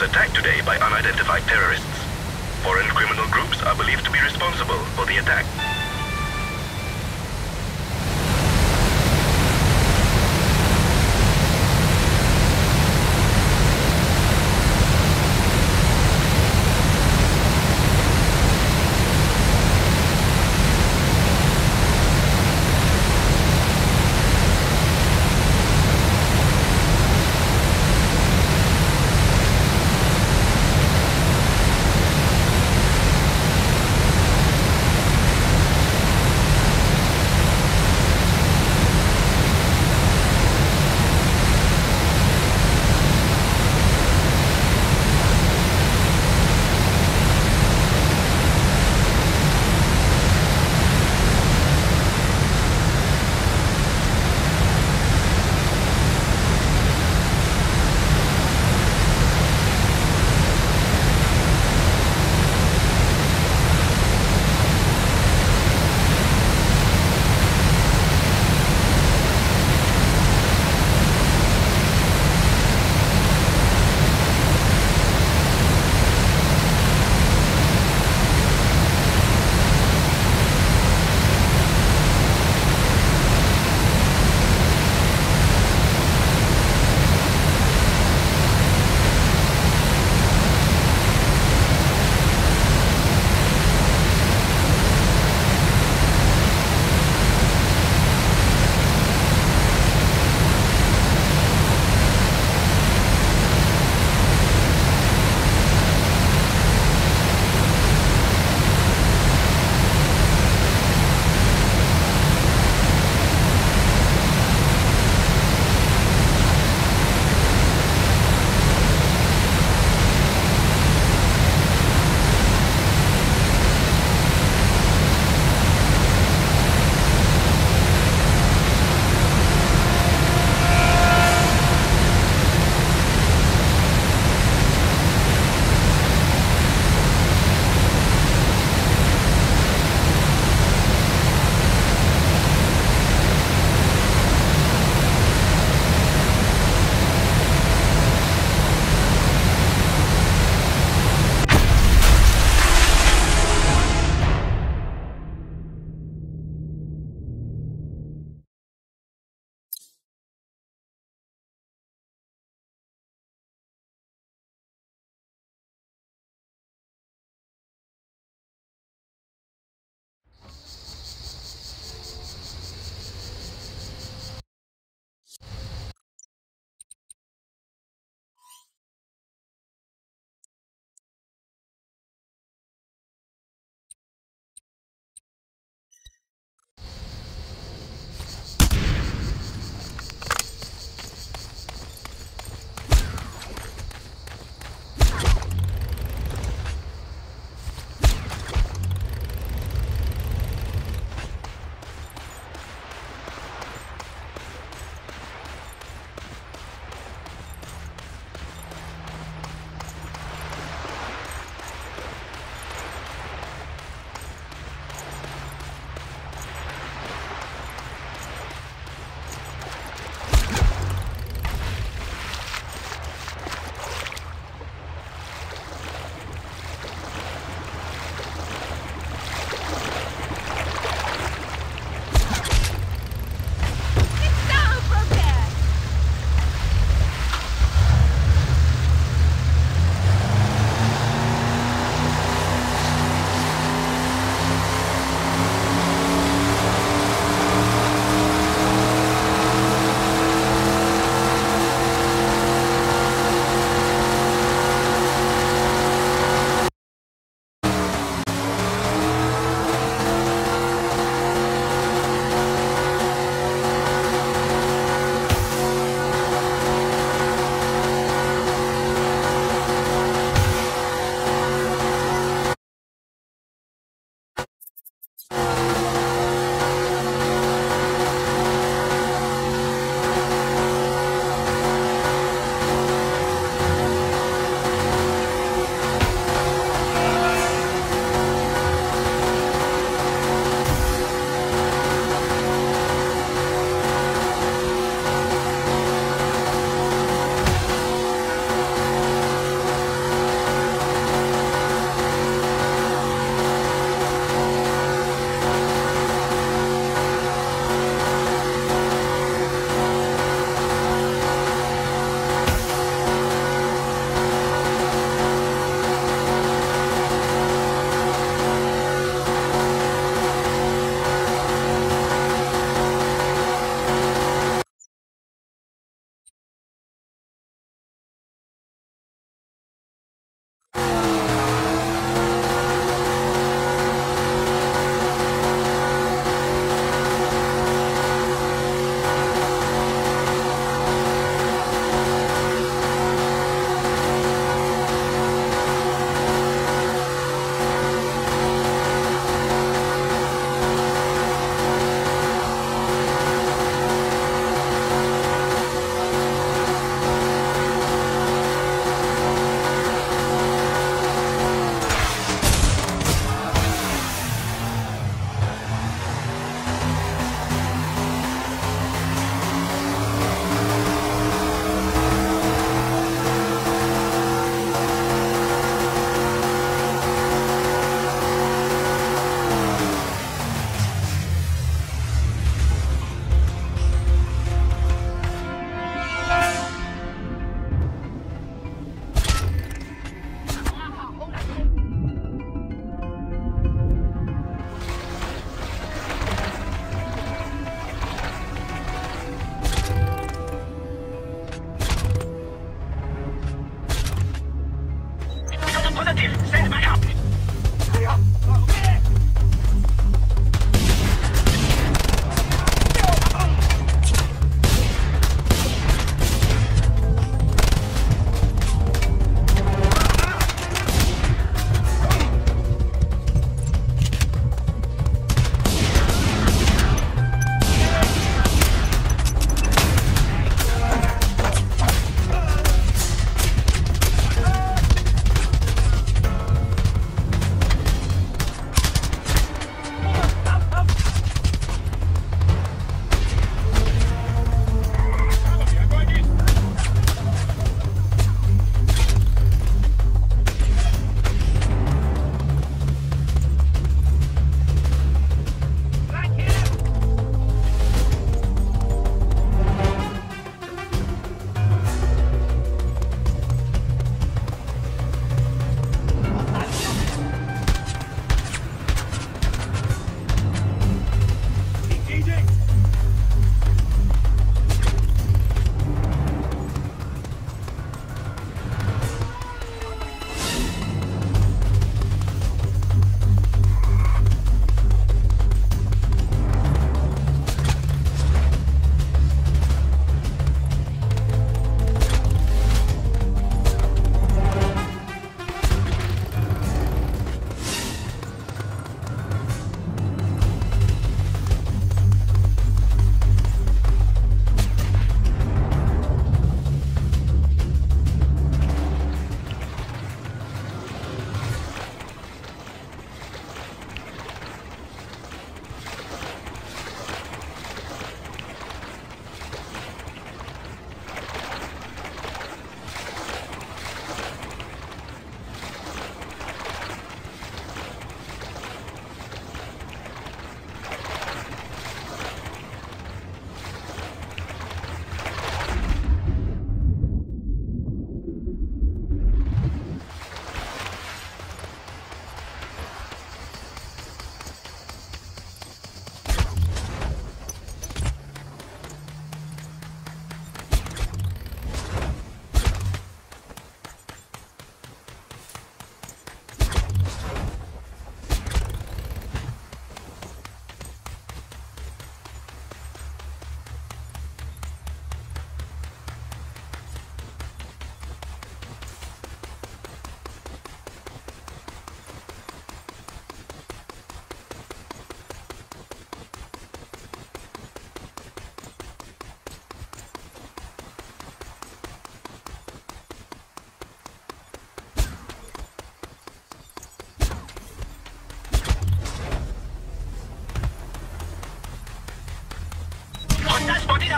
was attacked today by unidentified terrorists. Foreign criminal groups are believed to be responsible for the attack.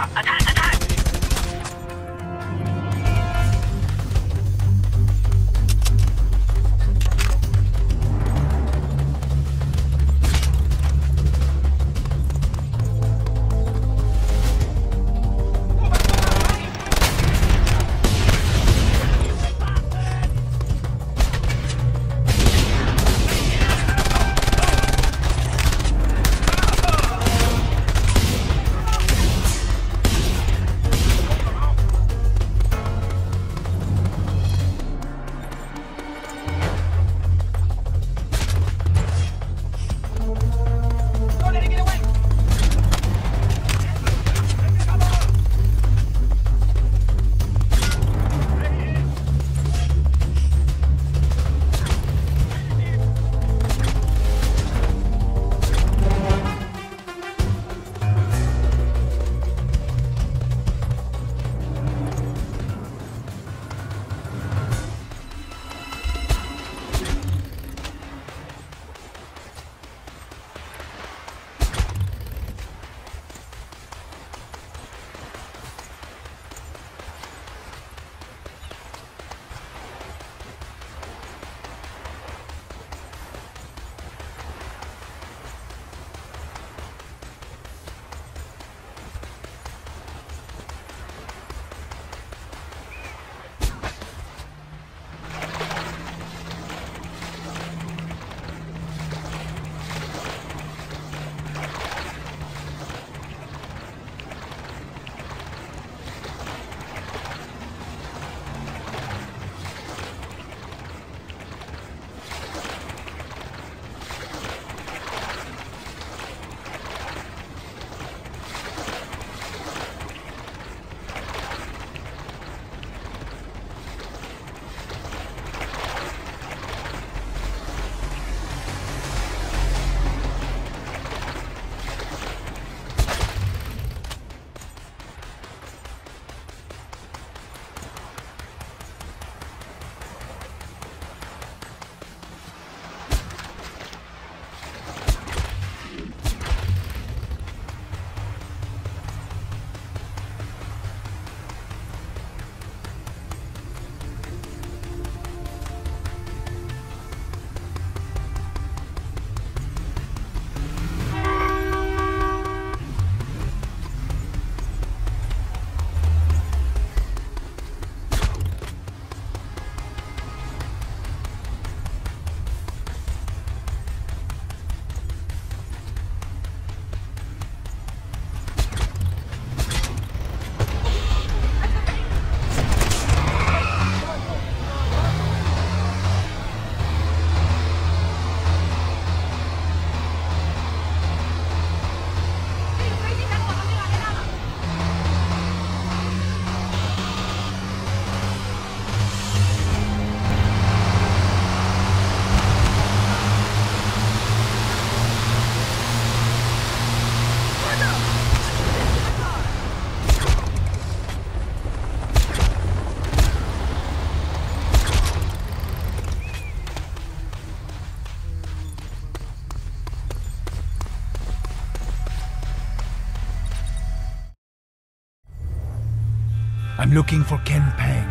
I'm looking for Ken Pang.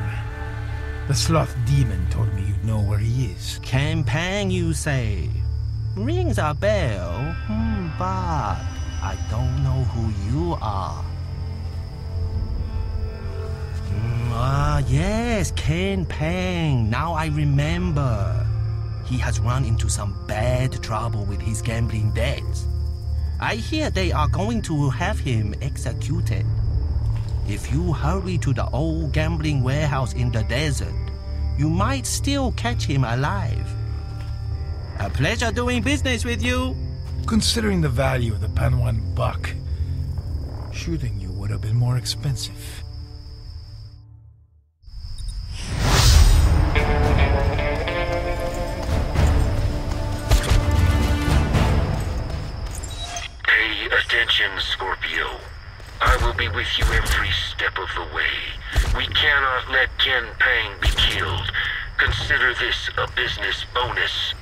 The sloth demon told me you'd know where he is. Ken Pang, you say? Rings a bell, but I don't know who you are. Yes, Ken Pang. Now I remember. He has run into some bad trouble with his gambling debts. I hear they are going to have him executed. If you hurry to the old gambling warehouse in the desert, you might still catch him alive. A pleasure doing business with you. Considering the value of the Panwan buck, shooting you would have been more expensive. Pay attention, Scorpio. I will be with you every step of the way. We cannot let Ken Pang be killed. Consider this a business bonus.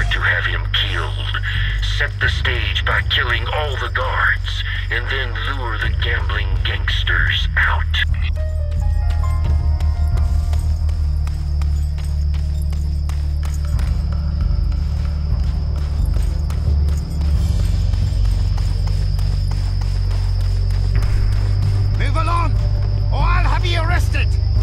to have him killed. Set the stage by killing all the guards, and then lure the gambling gangsters out. Move along, or I'll have you arrested!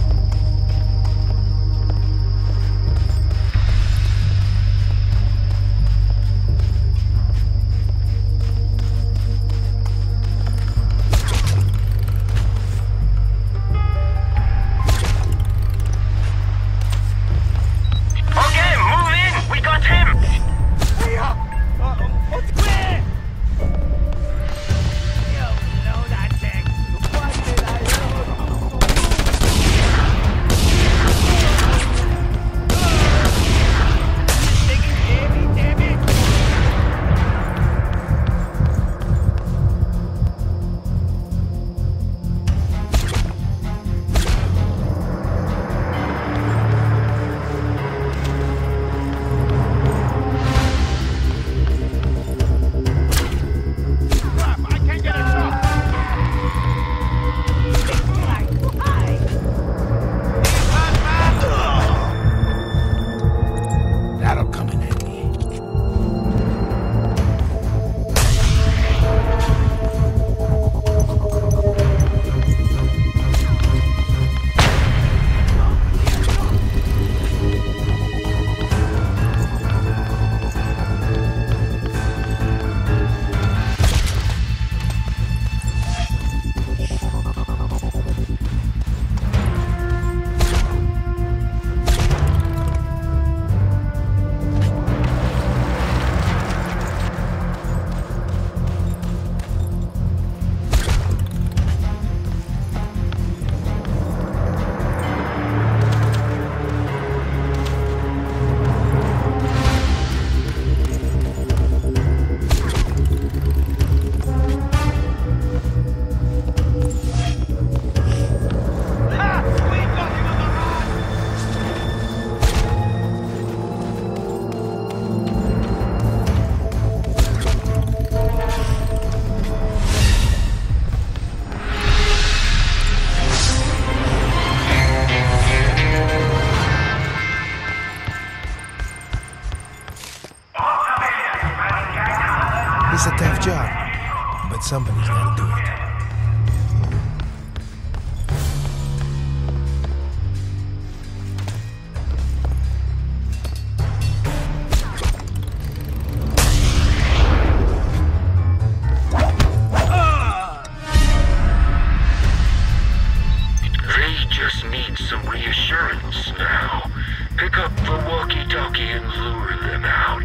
It's a tough job, but somebody's gotta do it. They just need some reassurance now. Pick up the walkie-talkie and lure them out.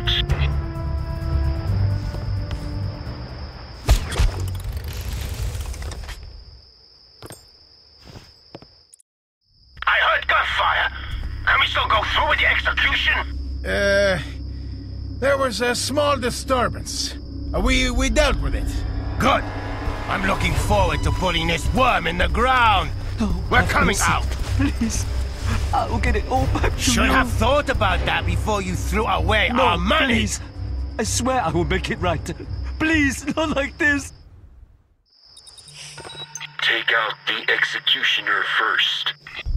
I heard gunfire. Can we still go through with the execution? There was a small disturbance. We dealt with it. Good. I'm looking forward to putting this worm in the ground. Oh, We're coming out. Please. I will get it all back to Should you. have thought about that before you threw away No, our money. please. I swear I will make it right. Please, not like this. Take out the executioner first.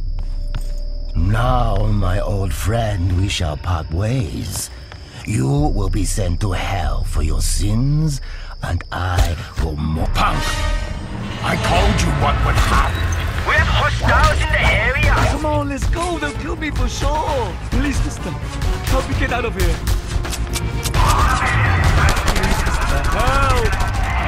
Now, my old friend, we shall part ways. You will be sent to hell for your sins, and I will Punk! I told you what would happen. We have hostiles in the area! Come on, let's go. They'll kill me for sure. Please, mister. Help me get out of here. Please, mister. Help!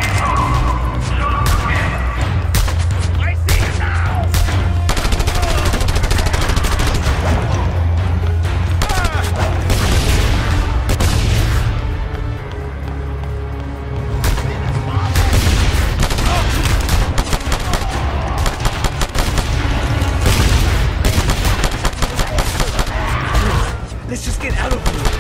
Let's just get out of here.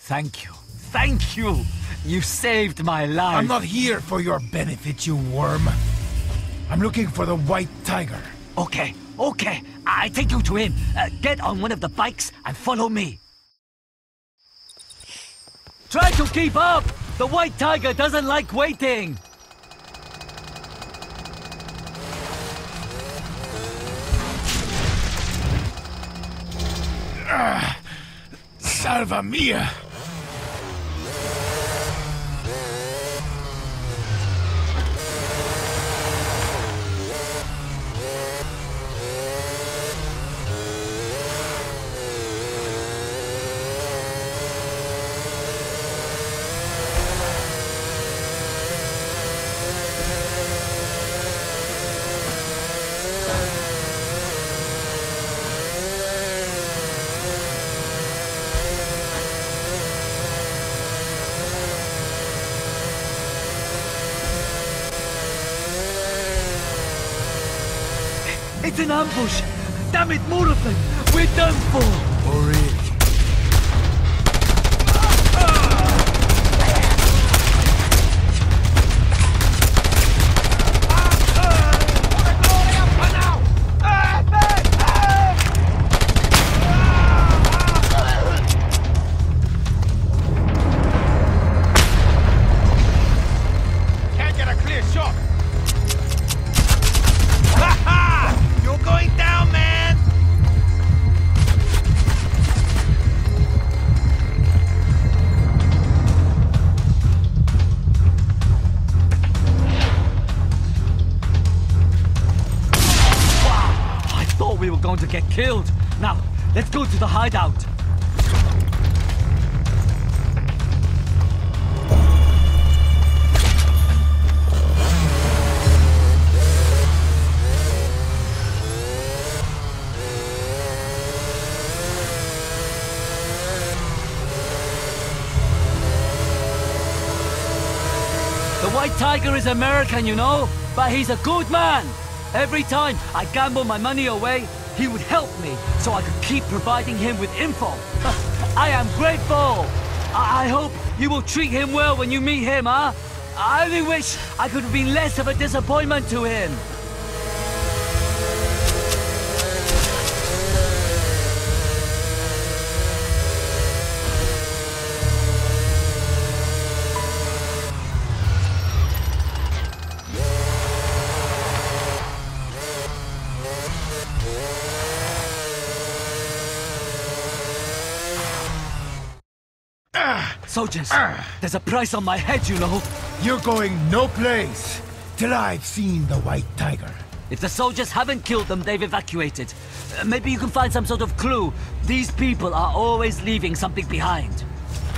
Thank you. Thank you. You saved my life. I'm not here for your benefit, you worm. I'm looking for the White Tiger. Okay. I take you to him. Get on one of the bikes and follow me. Try to keep up. The White Tiger doesn't like waiting. Salva mia! It's an ambush! Damn it, more of them! We're done for! Oh, really? Can't get a clear shot. You're going down, man! I thought we were going to get killed. Now, let's go to the hideout. The White Tiger is American, you know, but he's a good man. Every time I gamble my money away, he would help me so I could keep providing him with info. I am grateful. I hope you will treat him well when you meet him, huh? I only wish I could have been less of a disappointment to him. Soldiers, there's a price on my head, you know. You're going no place till I've seen the White Tiger. If the soldiers haven't killed them, they've evacuated. Maybe you can find some sort of clue. These people are always leaving something behind.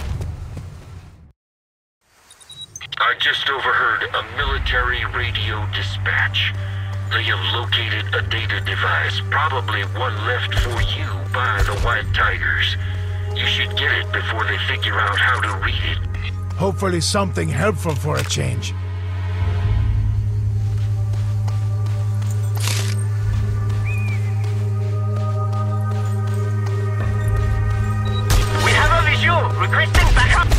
I just overheard a military radio dispatch. They have located a data device, probably one left for you by the White Tigers. You should get it before they figure out how to read it. Hopefully something helpful for a change. We have a visual. Requesting backup.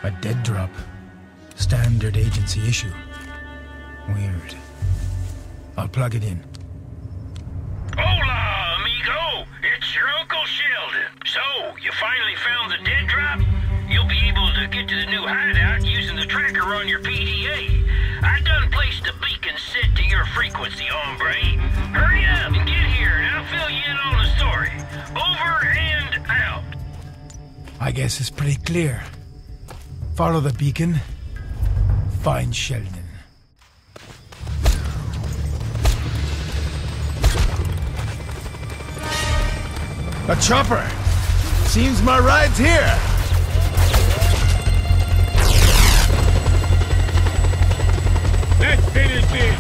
A dead drop. Standard agency issue. Weird. I'll plug it in. Hola, amigo! It's your Uncle Sheldon. So, you finally found the dead drop? You'll be able to get to the new hideout using the tracker on your PDA. I done placed a beacon set to your frequency, hombre. Hurry up and get here, and I'll fill you in on the story. Over and out. I guess it's pretty clear. Follow the beacon. Find Sheldon. A chopper! Seems my ride's here! Let's finish this!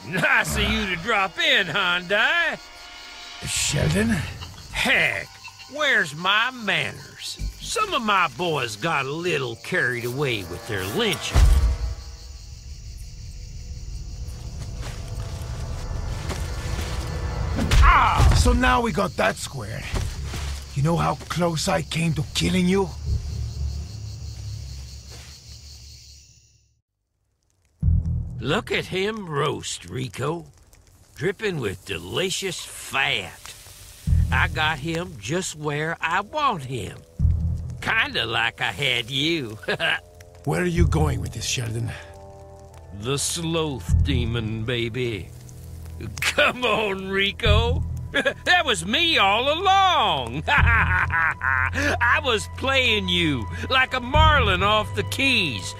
Nice of you to drop in, Hyundai. Sheldon? Heck, where's my manners? Some of my boys got a little carried away with their lynching. Ah! So now we got that squared. You know how close I came to killing you? Look at him roast, Rico. Dripping with delicious fat. I got him just where I want him. Kinda like I had you. Where are you going with this, Sheldon? The sloth demon, baby. Come on, Rico. That was me all along. I was playing you like a marlin off the keys.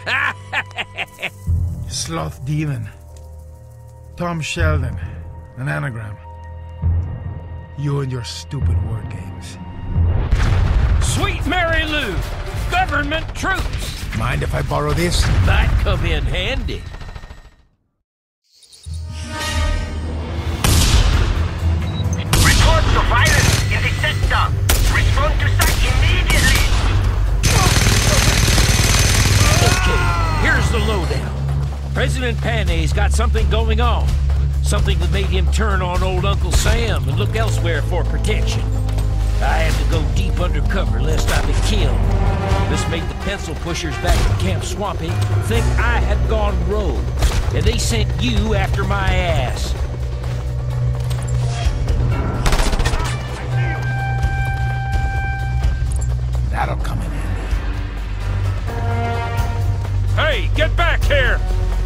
Sloth Demon. Tom Sheldon. An anagram. You and your stupid word games. Sweet Mary Lou! Government troops! Mind if I borrow this? Might come in handy. Reports of violence in the sector. Respond to site immediately. Okay, here's the lowdown. President Panay's got something going on. Something that made him turn on old Uncle Sam and look elsewhere for protection. I had to go deep undercover lest I be killed. This made the pencil pushers back at Camp Swampy think I had gone rogue, and they sent you after my ass. That'll come in handy. Hey, get back here!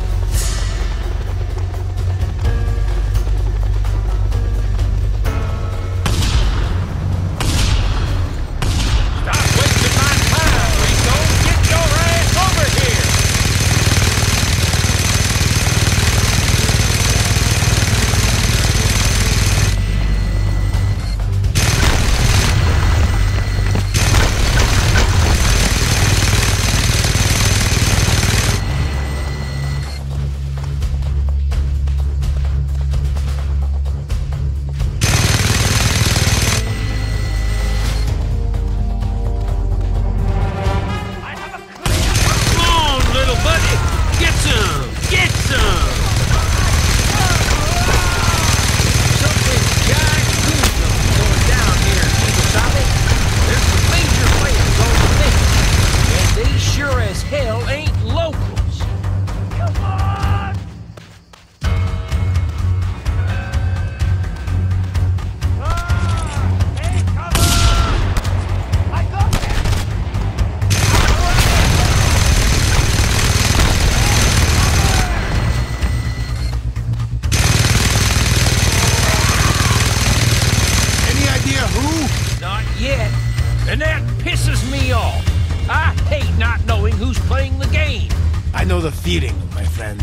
And that pisses me off. I hate not knowing who's playing the game. I know the feeling, my friend.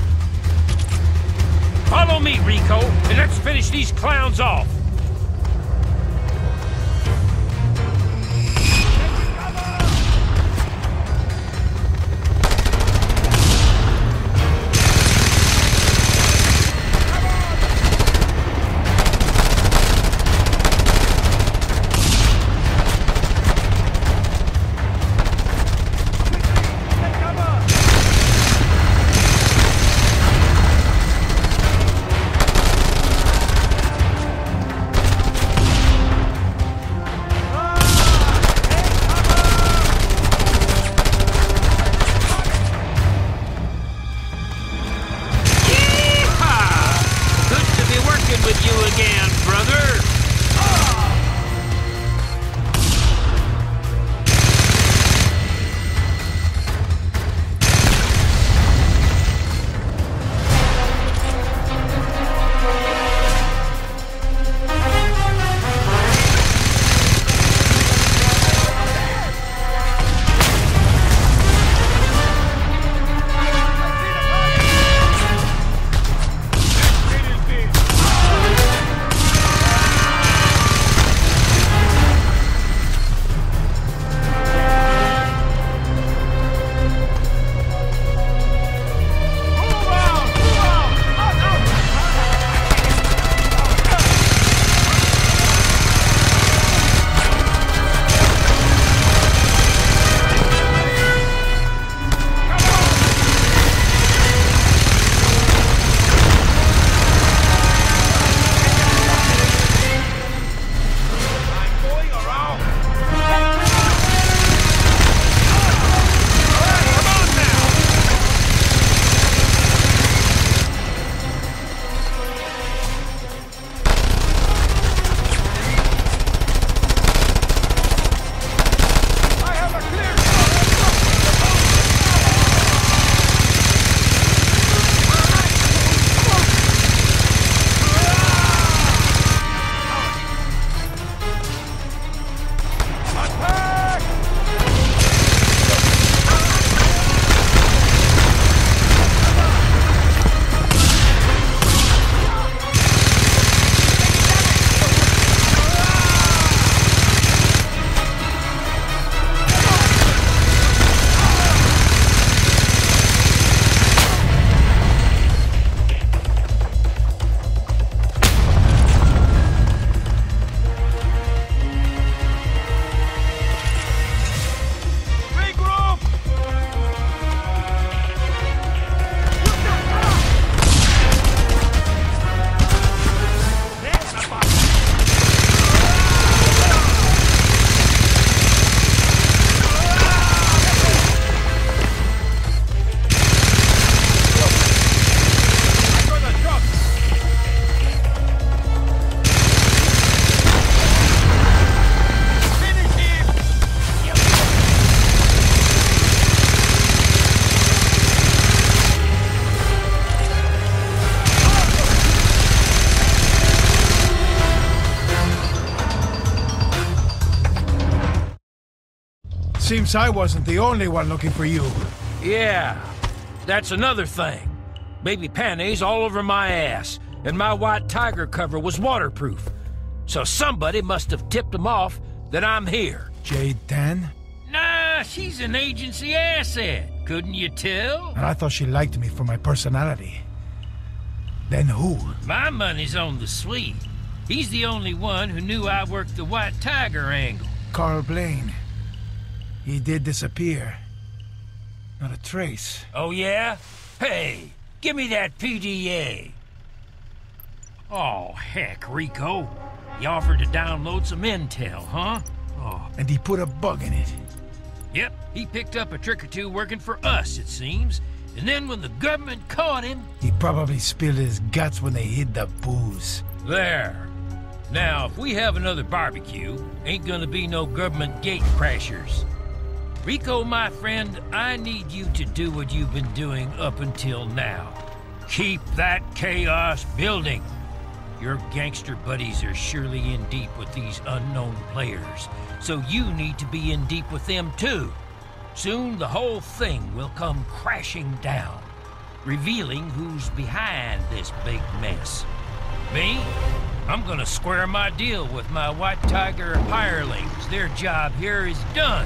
Follow me, Rico, and let's finish these clowns off. Seems I wasn't the only one looking for you. Yeah, that's another thing. Baby Panay's all over my ass, and my White Tiger cover was waterproof. So somebody must have tipped him off that I'm here. Jade Tan? Nah, she's an agency asset. Couldn't you tell? And I thought she liked me for my personality. Then who? My money's on the Swede. He's the only one who knew I worked the White Tiger angle. Carl Blaine. He did disappear. Not a trace. Oh, yeah? Hey, give me that PDA. Oh, heck, Rico. You offered to download some intel, huh? Oh. And he put a bug in it. Yep, he picked up a trick or two working for us, it seems. And then when the government caught him... He probably spilled his guts when they hid the booze. There. Now, if we have another barbecue, ain't gonna be no government gate crashers. Rico, my friend, I need you to do what you've been doing up until now. Keep that chaos building. Your gangster buddies are surely in deep with these unknown players, so you need to be in deep with them too. Soon the whole thing will come crashing down, revealing who's behind this big mess. Me? I'm gonna square my deal with my White Tiger hirelings. Their job here is done.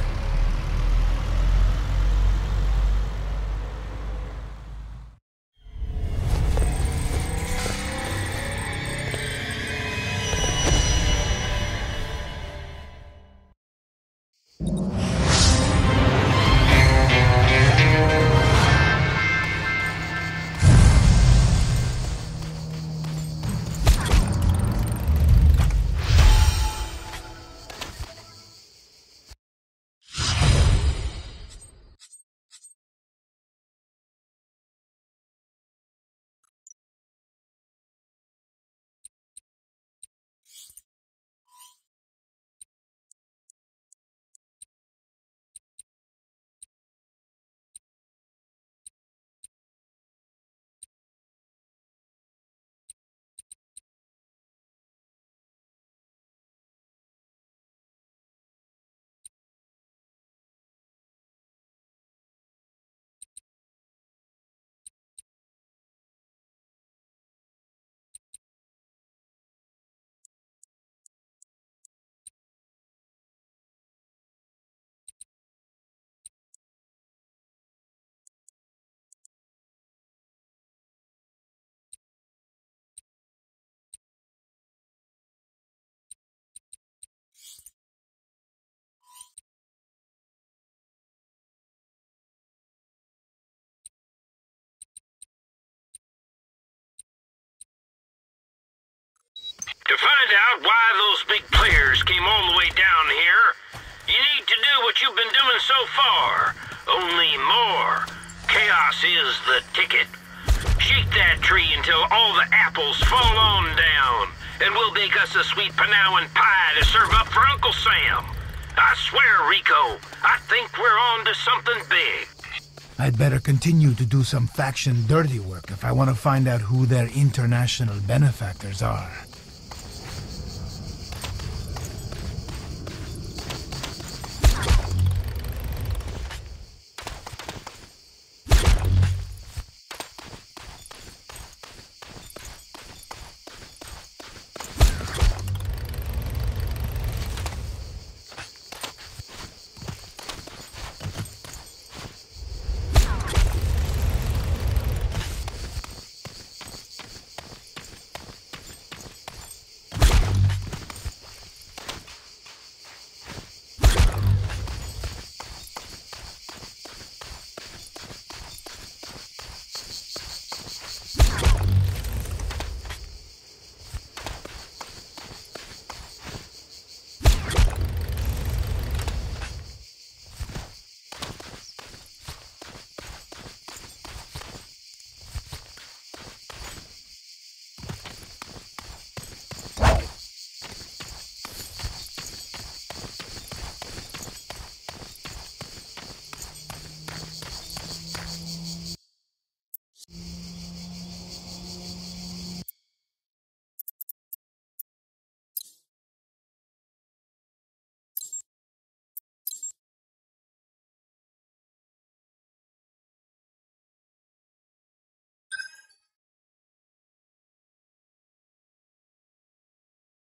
To find out why those big players came all the way down here, you need to do what you've been doing so far. Only more. Chaos is the ticket. Shake that tree until all the apples fall on down, and we'll bake us a sweet Panawan pie to serve up for Uncle Sam. I swear, Rico, I think we're on to something big. I'd better continue to do some faction dirty work if I want to find out who their international benefactors are.